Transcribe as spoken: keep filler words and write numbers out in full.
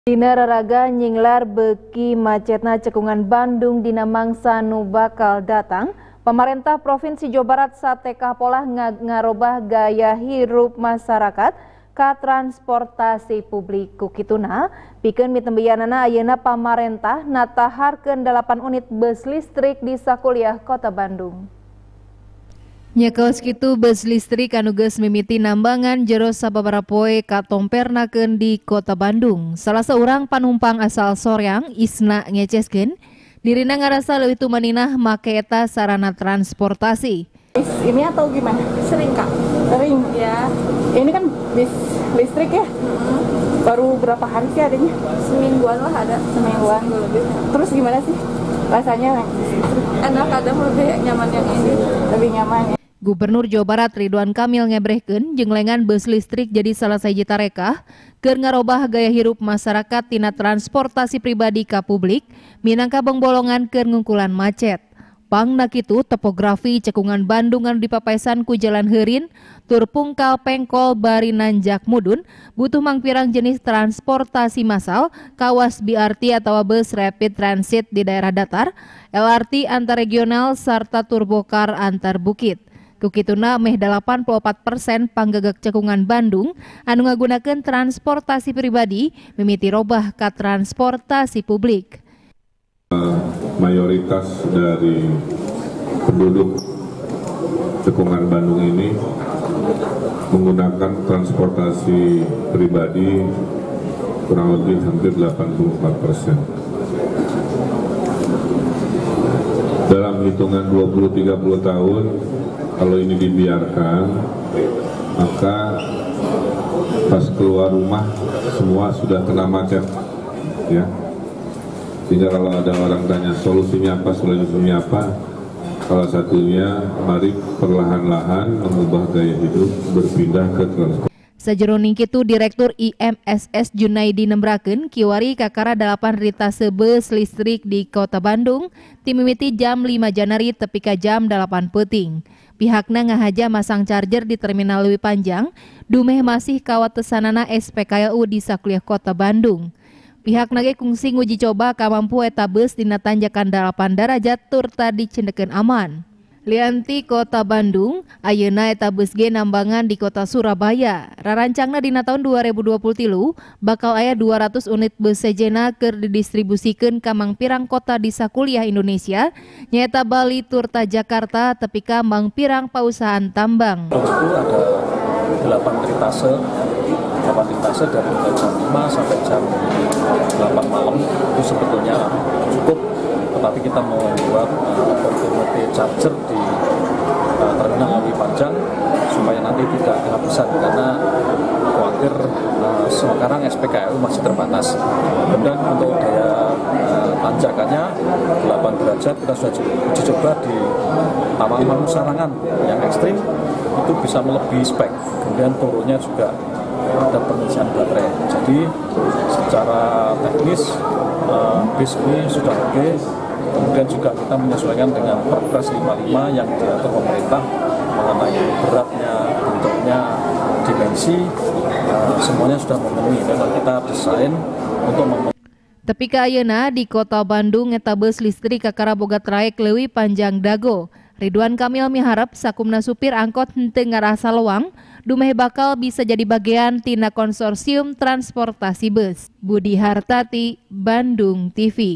Dina raraga nyinglar beki macetna cekungan Bandung dina mangsa nu bakal datang, pemerintah Provinsi Jawa Barat sateka pola ngarobah gaya hirup masyarakat ka transportasi publik. Kukituna pikeun mitembianana ayeuna pamarentah nataharkeun dalapan unit bus listrik di sakuliah Kota Bandung. Nyekel kitu bus listrik anu geus mimiti nambangan jero sababaraha poe katompernakeun di Kota Bandung. Salah seorang panumpang asal Soreang, Isna ngeceskeun, dirina ngarasa leuwih tumaninah make eta sarana transportasi. Ini atau gimana? Sering Kak? Sering ya. Ini kan bis listrik ya? Mm-hmm. Baru berapa hari sih adanya? Semingguan lah ada. Semingguan lebih. Terus gimana sih rasanya? Enak, kadang lebih nyaman yang ini. Lebih nyaman ya. Gubernur Jawa Barat Ridwan Kamil ngebrehkeun jenglengan bus listrik jadi salah sahiji tarekah keur ngarobah gaya hirup masyarakat tina transportasi pribadi ka publik minangka bongbolongan keur ngungkulan macet. Pangna kitu topografi cekungan Bandung anu dipapaesan ku jalan heurin tur pungkal pengkol bari nanjak mudun butuh mangpirang jenis transportasi massal kawas B R T atau bus rapid transit di daerah datar, L R T antarregional sarta turbokar antar bukit. Kukituna meh delapan puluh empat persen panggegek cekungan Bandung anu ngagunakeun transportasi pribadi mimiti robah ka transportasi publik. Mayoritas dari penduduk cekungan Bandung ini menggunakan transportasi pribadi kurang lebih hampir delapan puluh empat persen. Dalam hitungan dua puluh sampai tiga puluh tahun, kalau ini dibiarkan, maka pas keluar rumah semua sudah kena macet, ya. Sehingga kalau ada orang tanya solusinya apa, solusinya apa, salah satunya mari perlahan-lahan mengubah gaya hidup berpindah ke transportasi. Sajeroning kitu Direktur I M S S Junaidi nembrakeun kiwari kakara dalapan ritase bus listrik di Kota Bandung timimiti jam lima Janari tepi ka jam dalapan peuting. Pihakna ngahaja masang charger di terminal leuwih panjang dumeh masih kawatesanana S P K L U di sakuliah Kota Bandung. Pihakna ge kungsi nguji coba kamampu eta bus dina tanjakan dalapan derajat tur tadi cendekeun aman. Lianti Kota Bandung, ayeuna eta bus ge nambangan di Kota Surabaya. Rarancangna dina tahun dua ribu dua puluh tilu bakal aya dua ratus unit bus sejena keur didistribusikeun ka mangpirang kota di sakuliah Indonesia, nyaeta Bali turta Jakarta tepi ka mangpirang pausahaan tambang. Itu ada delapan ritase, delapan ritase dari jam lima sampai jam delapan malam itu sebetulnya cukup. Tetapi kita mau buat uh, charger di uh, terminal lebih panjang supaya nanti tidak kehabisan karena khawatir uh, sekarang S P K L U masih terbatas. Kemudian untuk daya uh, tanjakannya delapan derajat kita sudah uji coba di Taman Sarangan yang ekstrim itu bisa melebihi spek. Kemudian turunnya juga ada pengisian baterai. Jadi secara teknis uh, bis ini sudah oke. Okay. Kemudian juga kita menyesuaikan dengan Perpres lima puluh lima yang diatur pemerintah mengenai beratnya, bentuknya, dimensi, uh, semuanya sudah memenuhi. Memang kita desain untuk memenuhi. Tepi ka ayeuna di Kota Bandung eta bus listrik kakara boga traek leuwih panjang dago. Ridwan Kamil miharep sakumna supir angkot henteu ngarasa leuwang dumeh bakal bisa jadi bagian tina konsorsium transportasi bus. Budi Hartati, Bandung T V.